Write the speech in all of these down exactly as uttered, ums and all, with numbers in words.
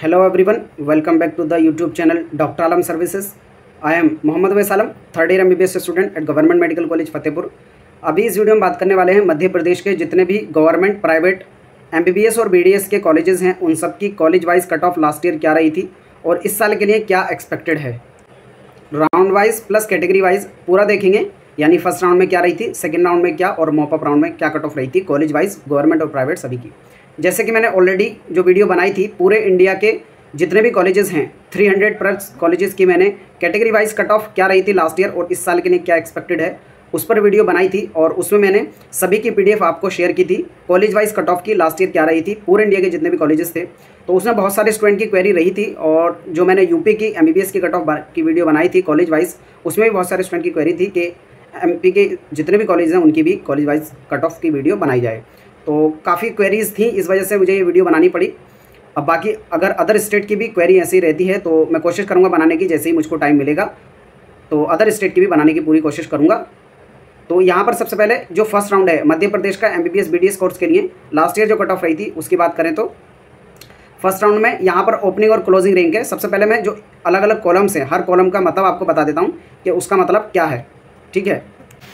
Hello everyone, welcome back to the YouTube channel Doctor Alam Services. I am Mohammad Wais Alam, third year MBBS student at government medical college Fatehpur. अभी इस video में बात करने वाले हैं मध्य प्रदेश के जितने भी गवर्नमेंट प्राइवेट एमबीबीएस और बीडीएस के कॉलेजेस हैं उन सब की college wise cut off last year क्या रही थी और इस साल के लिए क्या एक्सपेक्टेड है। Round wise plus category wise पूरा देखेंगे, यानी फर्स्ट राउंड में क्या रही थी, सेकेंड राउंड में क्या और मॉपअप राउंड में क्या कट ऑफ रही थी कॉलेज वाइज गवर्नमेंट और प्राइवेट सभी की। जैसे कि मैंने ऑलरेडी जो वीडियो बनाई थी पूरे इंडिया के जितने भी कॉलेजेस हैं तीन सौ प्लस कॉलेजेस की मैंने कैटेगरी वाइज कट ऑफ क्या रही थी लास्ट ईयर और इस साल के लिए क्या एक्सपेक्टेड है उस पर वीडियो बनाई थी और उसमें मैंने सभी की पीडीएफ आपको शेयर की थी। कॉलेज वाइज कट ऑफ की लास्ट ईयर क्या रही थी पूरे इंडिया के जितने भी कॉलेजेस थे, तो उसमें बहुत सारे स्टूडेंट की क्वेरी रही थी और जो मैंने यूपी की एमबीबीएस की कट ऑफ की वीडियो बनाई थी कॉलेज वाइज उसमें भी बहुत सारे स्टूडेंट की क्वेरी थी कि एमपी के जितने भी कॉलेज हैं उनकी भी कॉलेज वाइज कट ऑफ की वीडियो बनाई जाए। तो काफ़ी क्वेरीज थी, इस वजह से मुझे ये वीडियो बनानी पड़ी। अब बाकी अगर अदर स्टेट की भी क्वेरी ऐसी रहती है तो मैं कोशिश करूँगा बनाने की, जैसे ही मुझको टाइम मिलेगा तो अदर स्टेट की भी बनाने की पूरी कोशिश करूँगा। तो यहाँ पर सबसे पहले जो फर्स्ट राउंड है मध्य प्रदेश का एमबीबीएस बीडीएस कोर्स के लिए लास्ट ईयर जो कट ऑफ रही थी उसकी बात करें तो फर्स्ट राउंड में यहाँ पर ओपनिंग और क्लोजिंग रैंक है। सबसे पहले मैं जो अलग अलग कॉलम्स हैं हर कॉलम का मतलब आपको बता देता हूँ कि उसका मतलब क्या है, ठीक है।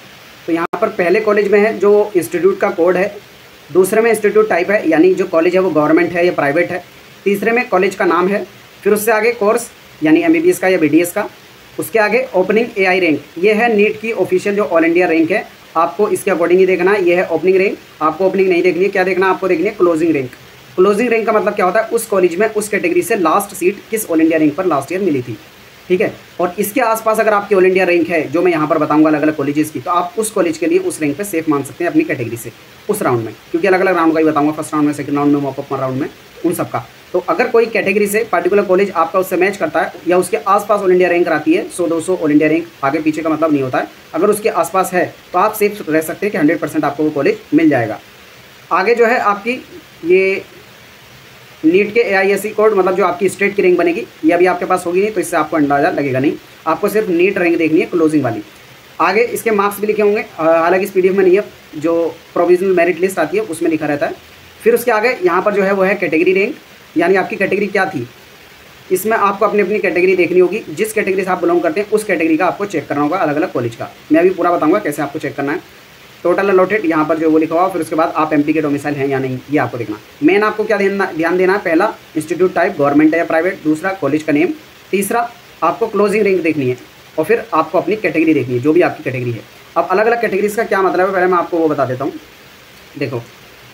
तो यहाँ पर पहले कॉलेज में है जो इंस्टीट्यूट का कोड है, दूसरे में इंस्टीट्यूट टाइप है यानी जो कॉलेज है वो गवर्नमेंट है या प्राइवेट है, तीसरे में कॉलेज का नाम है, फिर उससे आगे कोर्स यानी एमबीबीएस का या बीडीएस का, उसके आगे ओपनिंग एआई रैंक, ये है नीट की ऑफिशियल जो ऑल इंडिया रैंक है। आपको इसके अकॉर्डिंग ही देखना है, ये है ओपनिंग रैंक। आपको ओपनिंग नहीं देखनी है, क्या देखना है आपको देखनी है क्लोजिंग रैंक। क्लोजिंग रैंक का मतलब क्या होता है, उस कॉलेज में उस कैटेगरी से लास्ट सीट किस ऑल इंडिया रैंक पर लास्ट ईयर मिली थी, ठीक है। और इसके आसपास अगर आपकी ऑल इंडिया रैंक है जो मैं यहाँ पर बताऊंगा अलग अलग कॉलेजेस की, तो आप उस कॉलेज के लिए उस रैंक पे सेफ मान सकते हैं अपनी कैटेगरी से उस राउंड में, क्योंकि अलग अलग राउंड का ही बताऊंगा, फर्स्ट राउंड में, सेकंड राउंड में, मॉपअप राउंड में, उन सब का। तो अगर कोई कैटेगरी से पर्टिकुलर कॉलेज आपका उससे मैच करता है या उसके आसपास ऑल इंडिया रैंक आती है, सौ दो सौ ऑल इंडिया रैंक, आगे पीछे का मतलब नहीं होता है, अगर उसके आसपास है तो आप सेफ रह सकते हैं कि हंड्रेड परसेंट आपको वो कॉलेज मिल जाएगा। आगे जो है आपकी ये नीट के एआईएससी कोड, मतलब जो आपकी स्टेट की रैंक बनेगी, ये अभी आपके पास होगी नहीं, तो इससे आपको अंदाजा लगेगा नहीं। आपको सिर्फ नीट रैंक देखनी है क्लोजिंग वाली। आगे इसके मार्क्स भी लिखे होंगे, हालांकि इस पीडीएफ में नहीं है, जो प्रोविजनल मेरिट लिस्ट आती है उसमें लिखा रहता है। फिर उसके आगे यहाँ पर जो है वो है कैटेगरी रैंक, यानी आपकी कैटेगरी क्या थी। इसमें आपको अपनी अपनी कैटेगरी देखनी होगी, जिस कैटेगरी से आप बिलोंग करते हैं उस कैटेगरी का आपको चेक करना होगा अलग अलग कॉलेज का। मैं अभी पूरा बताऊँगा कैसे आपको चेक करना है। टोटल अलॉटेड यहाँ पर जो वो लिखा हुआ, फिर उसके बाद आप एमपी के डोमिसाइल हैं या नहीं ये आपको देखना। मेन आपको क्या ध्यान ध्यान देना है, पहला इंस्टीट्यूट टाइप गवर्नमेंट है या प्राइवेट, दूसरा कॉलेज का नेम, तीसरा आपको क्लोजिंग रैंक देखनी है और फिर आपको अपनी कैटेगरी देखनी है जो भी आपकी कैटेगरी है। अब अलग अलग कैटेगरीज का क्या मतलब है पहले मैं आपको वो बता देता हूँ। देखो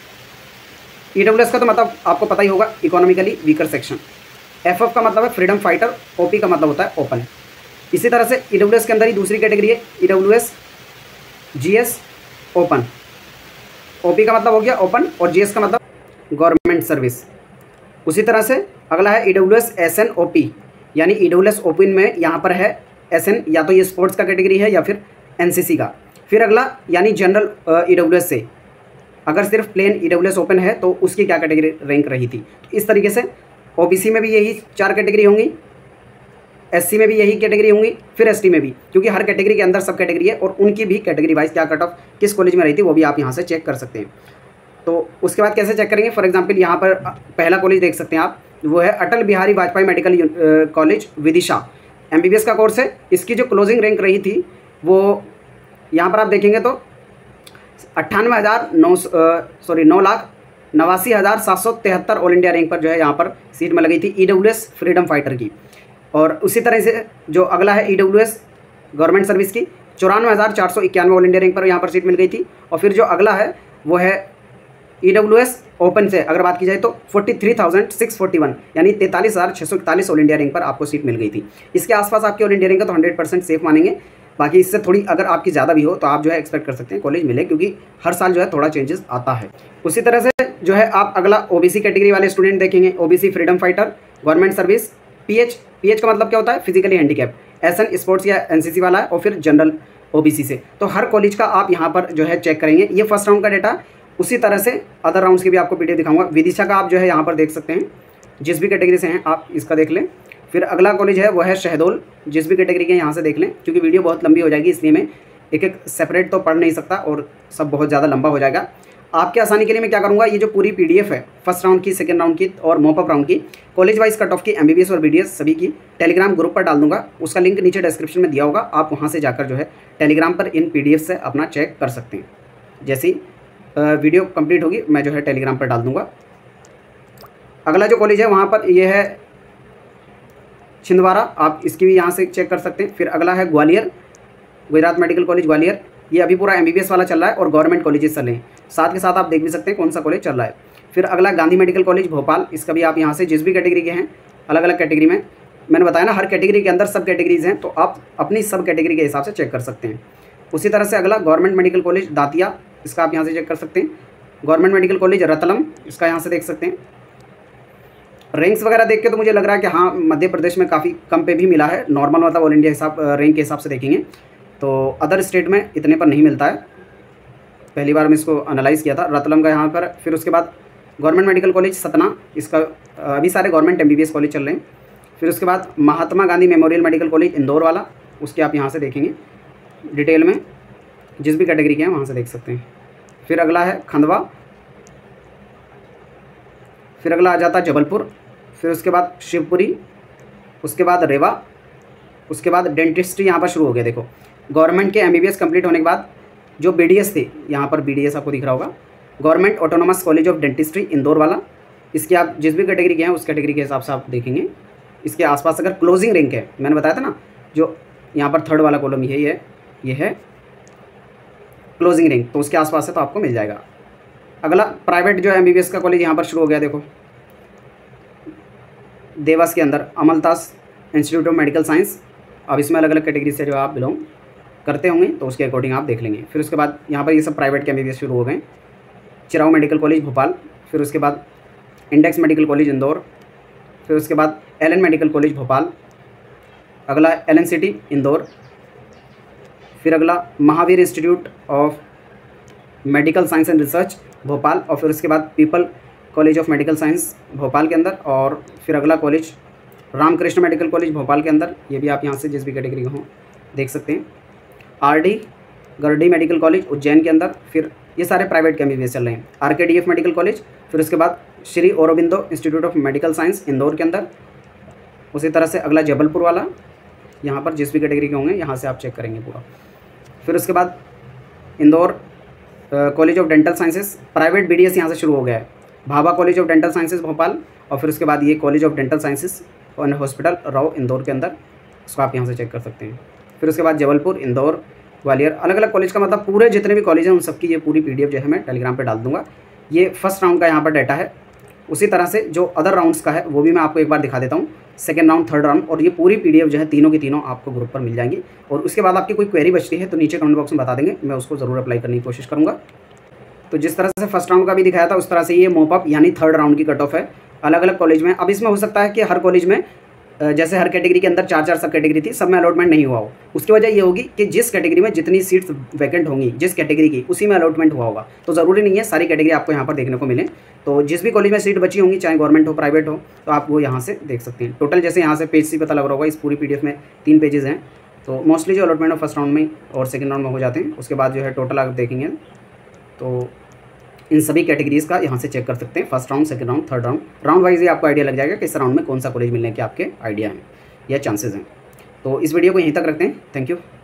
ईडब्ल्यूएस का तो मतलब आपको पता ही होगा, इकोनॉमिकली वीकर सेक्शन। एफएफ का मतलब है फ्रीडम फाइटर, ओपी का मतलब होता है ओपन। इसी तरह से ईडब्ल्यूएस के अंदर ही दूसरी कैटेगरी है ईडब्ल्यूएस जीएस ओपन। ओपी का मतलब हो गया ओपन और जीएस का मतलब गवर्नमेंट सर्विस। उसी तरह से अगला है EWS S N, O EWS open में यहाँ पर है एसएन, या तो ये स्पोर्ट्स का कैटेगरी है या फिर एनसीसी का। फिर अगला यानी जनरल ईडब्ल्यूएस से अगर सिर्फ प्लेन ईडब्ल्यूएस ओपन है तो उसकी क्या कैटेगरी रैंक रही थी। तो इस तरीके से ओबीसी में भी यही चार कैटेगरी होंगी, एससी में भी यही कैटेगरी होंगी, फिर एसटी में भी, क्योंकि हर कैटेगरी के अंदर सब कैटेगरी है और उनकी भी कैटेगरी वाइज क्या कट ऑफ किस कॉलेज में रही थी वो भी आप यहाँ से चेक कर सकते हैं। तो उसके बाद कैसे चेक करेंगे, फॉर एग्जांपल यहाँ पर पहला कॉलेज देख सकते हैं आप, वो है Atal Bihari Vajpayee medical college Vidisha, MBBS का कोर्स है। इसकी जो क्लोजिंग रैंक रही थी वो यहाँ पर आप देखेंगे तो अट्ठानवे हज़ार नौ सॉरी नौ लाख नवासी हज़ार सात सौ तिहत्तर ऑल इंडिया रैंक पर जो है यहाँ पर सीट में लगी थी ईडब्ल्यूएस फ्रीडम फाइटर की। और उसी तरह से जो अगला है ईडब्ल्यूएस गवर्नमेंट सर्विस की चौरानवे हज़ार चार सौ इक्यानवे ऑल इंडिया रैंक पर यहाँ पर सीट मिल गई थी। और फिर जो अगला है वो है ईडब्ल्यूएस ओपन से अगर बात की जाए तो forty three thousand six forty one यानी तैंतालीस हज़ार छः सौ इकतालीस ऑल इंडिया रैंक पर आपको सीट मिल गई थी। इसके आसपास आपकी ऑल इंडिया रैंक है तो हंड्रेड परसेंट सेफ मानेंगे। बाकी इससे थोड़ी अगर आपकी ज़्यादा भी हो तो आप जो है एक्सपेक्ट कर सकते हैं कॉलेज मिले, क्योंकि हर साल जो है थोड़ा चेंजेस आता है। उसी तरह से जो है आप अगला ओबीसी कैटेगरी वाले स्टूडेंट देखेंगे, OBC freedom fighter, government service, PH, PH का मतलब क्या होता है फिजिकली हैंडीकैप, एसएन स्पोर्ट्स या एनसीसी वाला है, और फिर जनरल ओबीसी से। तो हर कॉलेज का आप यहाँ पर जो है चेक करेंगे। ये फर्स्ट राउंड का डेटा, उसी तरह से अदर राउंड्स की भी आपको पीडीएफ दिखाऊंगा। विदिशा का आप जो है यहाँ पर देख सकते हैं, जिस भी कैटेगरी से हैं आप इसका देख लें। फिर अगला कॉलेज है वो है शहडोल, जिस भी कैटेगरी के यहाँ से देख लें, क्योंकि वीडियो बहुत लंबी हो जाएगी इसलिए मैं एक एक सेपरेट तो पढ़ नहीं सकता और सब बहुत ज़्यादा लंबा हो जाएगा। आपके आसानी के लिए मैं क्या करूँगा, ये जो पूरी पीडीएफ है फर्स्ट राउंड की, सेकंड राउंड की और मॉपअप राउंड की, कॉलेज वाइज कट ऑफ की, एमबीबीएस और बीडीएस सभी की टेलीग्राम ग्रुप पर डाल दूंगा। उसका लिंक नीचे डिस्क्रिप्शन में दिया होगा, आप वहाँ से जाकर जो है टेलीग्राम पर इन पीडीएफ से अपना चेक कर सकते हैं। जैसी वीडियो कंप्लीट होगी मैं जो है टेलीग्राम पर डाल दूँगा। अगला जो कॉलेज है वहाँ पर ये है छिंदवाड़ा, आप इसकी भी यहाँ से चेक कर सकते हैं। फिर अगला है ग्वालियर, गुजरात मेडिकल कॉलेज ग्वालियर, ये अभी पूरा एमबीबीएस वाला चल रहा है और गवर्नमेंट कॉलेजेस चल रहे हैं, साथ के साथ आप देख भी सकते हैं कौन सा कॉलेज चल रहा है। फिर अगला गांधी मेडिकल कॉलेज भोपाल, इसका भी आप यहाँ से जिस भी कैटेगरी के हैं, अलग अलग कैटेगरी में, मैंने बताया ना हर कैटेगरी के अंदर सब कैटेगरीज हैं, तो आप अपनी सब कैटेगरी के हिसाब से चेक कर सकते हैं। उसी तरह से अगला गवर्नमेंट मेडिकल कॉलेज दातिया, इसका आप यहाँ से चेक कर सकते हैं। गवर्नमेंट मेडिकल कॉलेज रतलम, इसका यहाँ से देख सकते हैं। रैंक्स वगैरह देख के तो मुझे लग रहा है कि हाँ मध्य प्रदेश में काफ़ी कम पे भी मिला है, नॉर्मल मतलब ऑल इंडिया हिसाब रैंक के हिसाब से देखेंगे तो अदर स्टेट में इतने पर नहीं मिलता है। पहली बार मैं इसको एनालाइज़ किया था, रतलम का यहाँ पर। फिर उसके बाद गवर्नमेंट मेडिकल कॉलेज सतना, इसका अभी सारे गवर्नमेंट एमबीबीएस कॉलेज चल रहे हैं। फिर उसके बाद Mahatma Gandhi memorial medical college Indore वाला, उसके आप यहाँ से देखेंगे डिटेल में, जिस भी कैटेगरी के हैं वहाँ से देख सकते हैं। फिर अगला है खंडवा, फिर अगला आ जाता है जबलपुर, फिर उसके बाद शिवपुरी, उसके बाद रेवा, उसके बाद डेंटिस्ट्री यहाँ पर शुरू हो गया। देखो गवर्नमेंट के एमबीबीएस कंप्लीट होने के बाद जो बीडीएस थे, यहाँ पर बीडीएस आपको दिख रहा होगा, government autonomous college of dentistry Indore वाला, इसके आप जिस भी कैटेगरी के हैं उस कैटेगरी के हिसाब से आप देखेंगे। इसके आसपास अगर क्लोजिंग रैंक है, मैंने बताया था ना जो यहाँ पर थर्ड वाला कॉलम यही है, ये है क्लोजिंग रैंक, तो उसके आसपास से तो आपको मिल जाएगा। अगला प्राइवेट जो है एमबीबीएस का कॉलेज यहाँ पर शुरू हो गया। देखो देवास के अंदर Amaltas institute of medical science, अब इसमें अलग अलग कैटेगरी से जो आप बिलोंग करते होंगे तो उसके अकॉर्डिंग आप देख लेंगे। फिर उसके बाद यहाँ पर ये सब प्राइवेट के एमबीबीएस शुरू हो गए। चिराव मेडिकल कॉलेज भोपाल, फिर उसके बाद इंडेक्स मेडिकल कॉलेज इंदौर, फिर उसके बाद एलन मेडिकल कॉलेज भोपाल, अगला एलन सिटी इंदौर, फिर अगला Mahavir institute of medical science and research Bhopal, और फिर उसके बाद people college of medical science Bhopal के अंदर, और फिर अगला कॉलेज रामकृष्ण मेडिकल कॉलेज भोपाल के अंदर, ये भी आप यहाँ से जिस भी कैटेगरी के हों देख सकते हैं। RD Gardi medical college Ujjain के अंदर, फिर ये सारे प्राइवेट के एमबीबीएस चल रहे हैं। आरकेडीएफ मेडिकल कॉलेज, फिर उसके बाद Shri Aurobindo institute of medical science Indore के अंदर। उसी तरह से अगला जबलपुर वाला, यहाँ पर जिस भी कैटेगरी के होंगे यहाँ से आप चेक करेंगे पूरा। फिर उसके बाद Indore college of dental sciences private BDS यहाँ से शुरू हो गया है। Bhabha college of dental sciences Bhopal, और फिर उसके बाद ये कॉलेज ऑफ डेंटल साइंसेस और हॉस्पिटल राव इंदौर के अंदर, उसको आप यहाँ से चेक कर सकते हैं। फिर उसके बाद जबलपुर, इंदौर, ग्वालियर, अलग अलग कॉलेज का मतलब पूरे जितने भी कॉलेज हैं उन सबकी ये पूरी पीडीएफ जो है मैं टेलीग्राम पे डाल दूंगा। ये फर्स्ट राउंड का यहाँ पर डाटा है। उसी तरह से जो अदर राउंड्स का है वो भी मैं आपको एक बार दिखा देता हूँ, सेकेंड राउंड, थर्ड राउंड, और ये पूरी पीडीएफ जो है तीनों की तीनों आपको ग्रुप पर मिल जाएंगी। और उसके बाद आपकी कोई क्वेरी बचती है तो नीचे कमेंट बॉक्स में बता देंगे, मैं उसको ज़रूर अप्लाई करने की कोशिश करूँगा। तो जिस तरह से फर्स्ट राउंड का भी दिखाया था उस तरह से ये मोपअप यानी थर्ड राउंड की कट ऑफ है अलग अलग कॉलेज में। अब इसमें हो सकता है कि हर कॉलेज में जैसे हर कैटेगरी के अंदर चार चार सब कैटेगरी थी, सब में अलॉटमेंट नहीं हुआ हो। उसकी वजह ये होगी कि जिस कैटेगरी में जितनी सीट्स वैकेंट होंगी जिस कैटेगरी की, उसी में अलॉटमेंट हुआ होगा। तो ज़रूरी नहीं है सारी कैटेगरी आपको यहाँ पर देखने को मिले। तो जिस भी कॉलेज में सीट बची होंगी, चाहे गवर्नमेंट हो प्राइवेट हो, तो आप वो यहाँ से देख सकते हैं। टोटल जैसे यहाँ से पेज से पता लग रहा होगा, इस पूरी पीडीएफ में तीन पेजेस हैं। तो मोस्टली जो अलॉटमेंट है फर्स्ट राउंड में और सेकेंड राउंड में हो जाते हैं। उसके बाद जो है टोटल आप देखेंगे तो इन सभी कैटेगरीज़ का यहाँ से चेक कर सकते हैं, first round, second round, third round. Round wise ही आपको आइडिया लग जाएगा कि इस राउंड में कौन सा कॉलेज मिलने के आपके आइडिया हैं या चांसेस हैं। तो इस वीडियो को यहीं तक रखते हैं। Thank you.